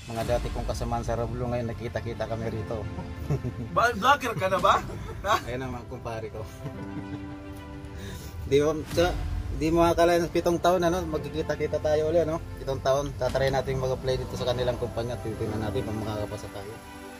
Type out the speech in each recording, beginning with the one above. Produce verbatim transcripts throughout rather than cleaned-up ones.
Mga dati kong kasamaan sa Roblo, ngayon nakita-kita kami rito. Ba, vlogger ka na ba? Ayun naman kumpare ko. Di mo, sa, di mo akalain sa pitong taon, ano, magkikita-kita tayo ulit, no? Pitong taon, tatry natin mag-apply dito sa kanilang kumpanya. Titingnan natin kung makakapasa tayo.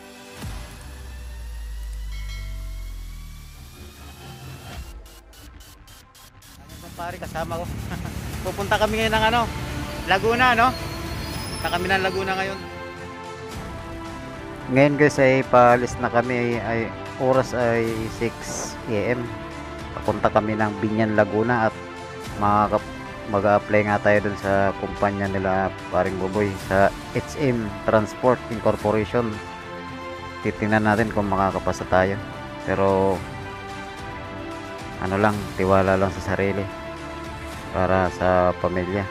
Ang kumpare kasama ko. Pupunta kami ngayon ng ano, Laguna, no? Punta kami ng Laguna ngayon. Ngayon guys ay paalis na kami, ay oras ay six A M Papunta kami ng Binyan, Laguna at mag-a-apply nga tayo dun sa kumpanya nila paring Buboy sa H M Transport Incorporation. Titingnan natin kung makakapasa tayo. Pero ano lang, tiwala lang sa sarili para sa pamilya.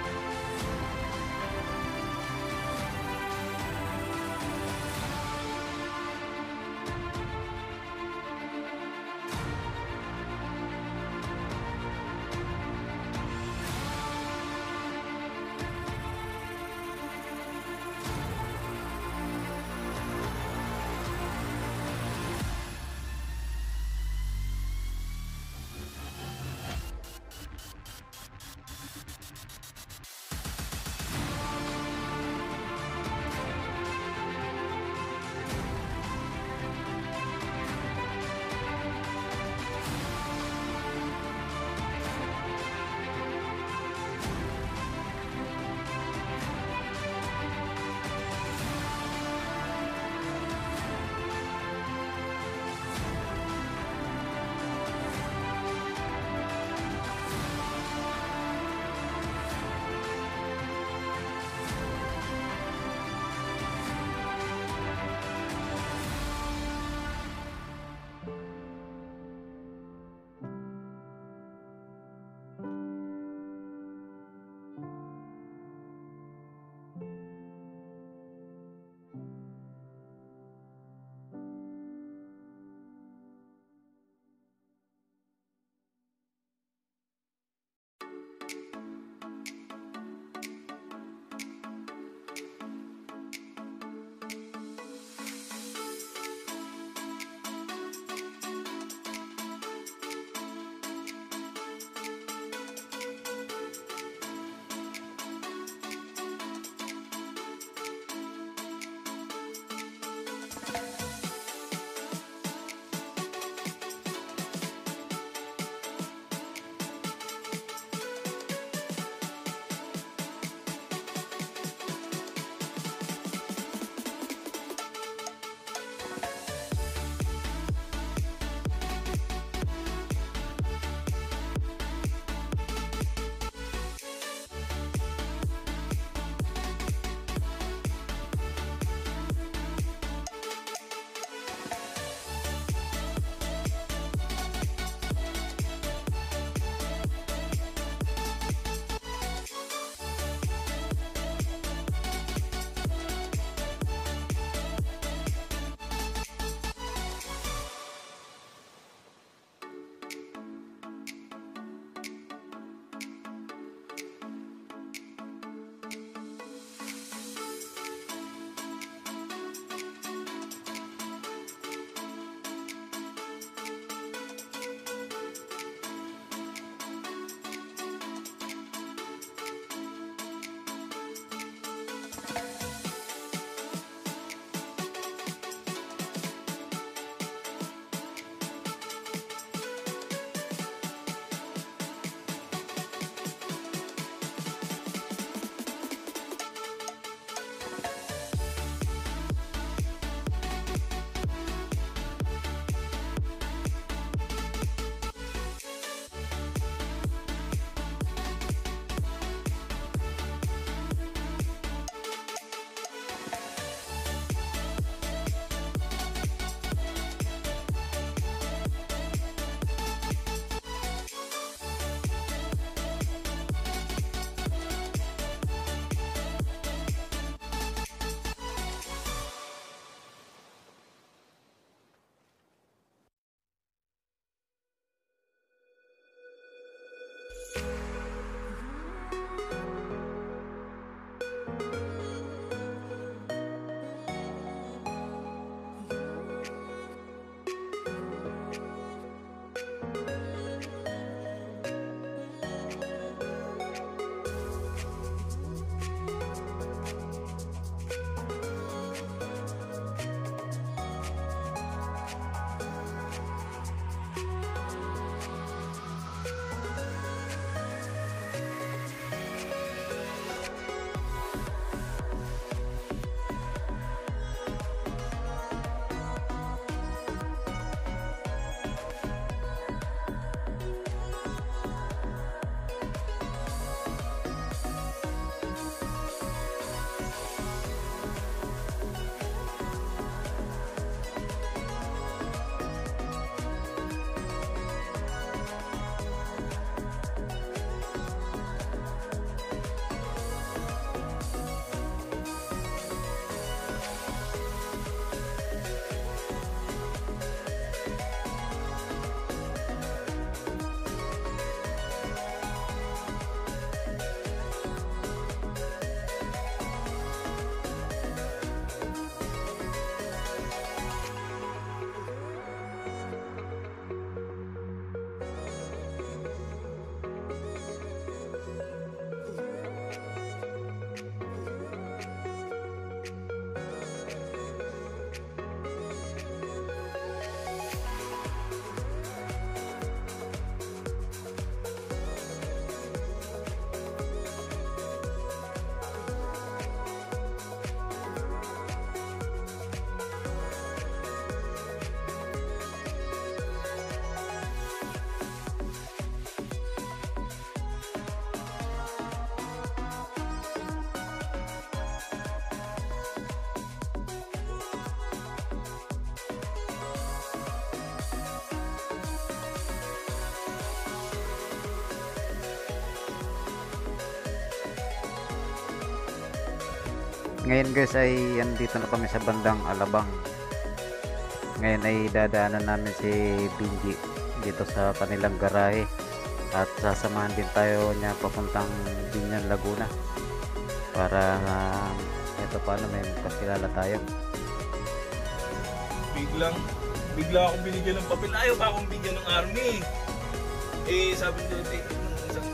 Ngayon guys ay andito na kami sa bandang Alabang. Ngayon ay dadaanan namin si Benji dito sa kanilang garahe at sasamahan din tayo niya papuntang Binyan, Laguna para uh, ito paano may kakilala tayo. Biglang, bigla akong binigyan ng papel. Ayaw ba akong bigyan ng army? Eh, sabi nila, take it ng isang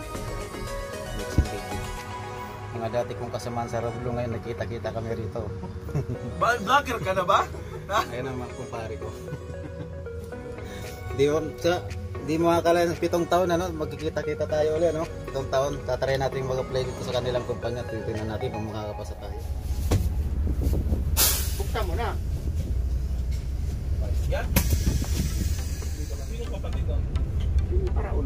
Mga dati kong kasamaan sa Roblo ngayon nakita-kita kami rito. ba, vlogger ka na ba? Ha? Ayun naman kumpare ko. Di mo, sa, di mo akala ng pitong taon ano, magkikita-kita tayo ulit no? Pitong taon, tatry natin mag-apply dito sa kanilang kumpanya. Titignan natin kung makakapasa tayo. Buksan mo na. Yan? Sino kapatid doon? Sino paraon?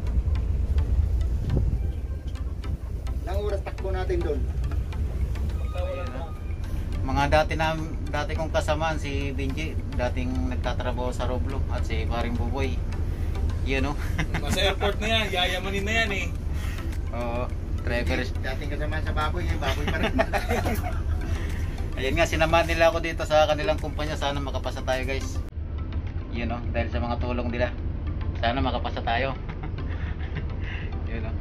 Ilang oras takbo natin doon? Pagkawalan mo. Mga dati na dati kong kasamaan si Benji, dating nagtatrabaho sa Roblo at si Paring Buboy. Yun no. Nasa airport na yan, yayamanin na yan eh. Oo, driver. Dating kasama sa baboy, yung baboy pa rin. Ayun nga, sinamahan nila ako dito sa kanilang kumpanya. Sana makapasa tayo guys. Yun no, dahil sa mga tulong nila. Sana makapasa tayo. Yun no.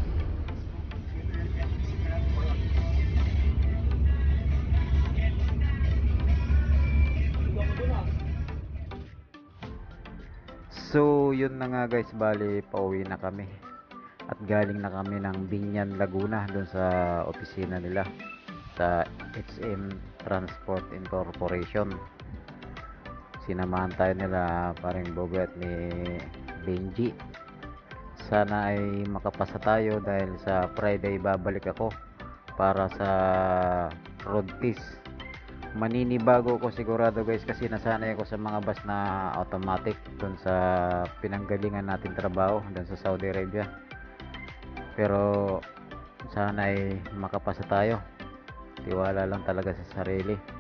So yun na nga guys, bali pauwi na kami. At galing na kami ng Binyan, Laguna doon sa opisina nila sa H M Transport Incorporation. Sinamahan tayo nila paring Bobo at ni Benji. Sana ay makapasa tayo dahil sa Friday babalik ako para sa road test. Maninibago ko sigurado guys kasi nasanay ako sa mga bus na automatic dun sa pinanggalingan natin trabaho dun sa Saudi Arabia. Pero sana ay makapasa tayo. Tiwala lang talaga sa sarili.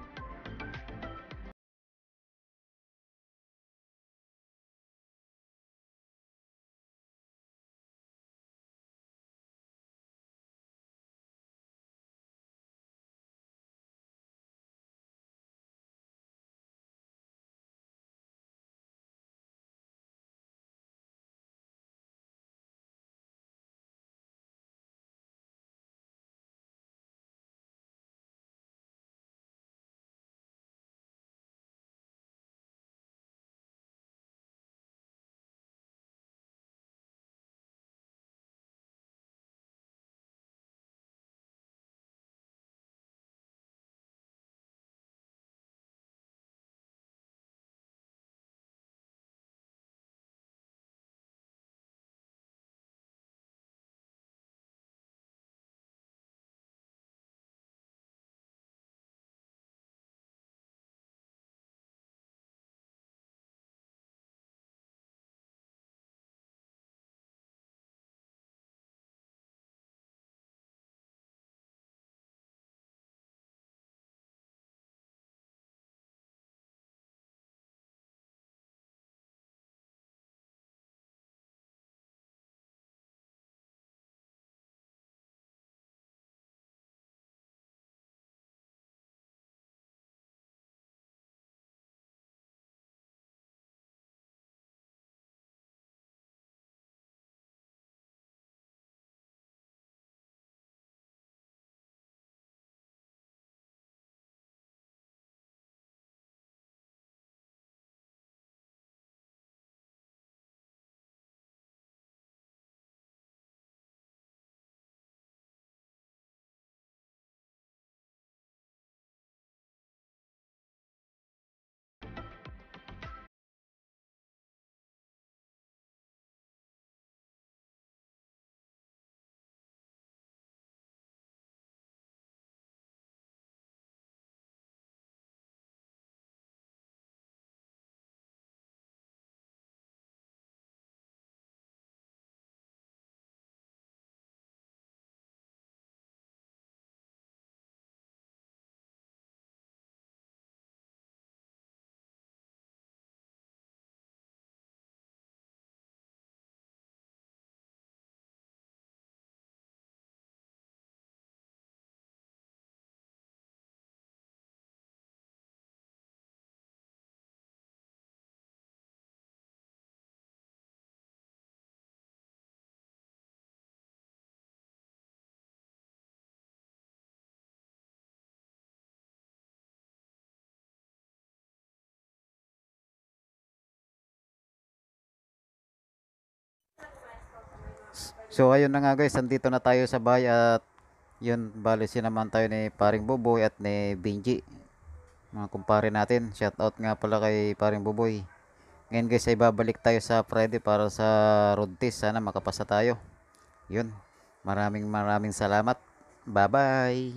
So ayun na nga guys, andito na tayo sa bahay at yun, bali naman tayo ni paring Buboy at ni Benji. Mga kumpare natin, shout out nga pala kay paring Buboy. Ngayon guys ay babalik tayo sa Friday para sa road test. Sana makapasa tayo. Yun, maraming maraming salamat. Bye bye.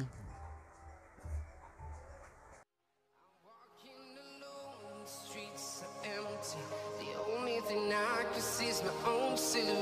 Walking alone, the streets are empty. The only thing I can see is my own silhouette.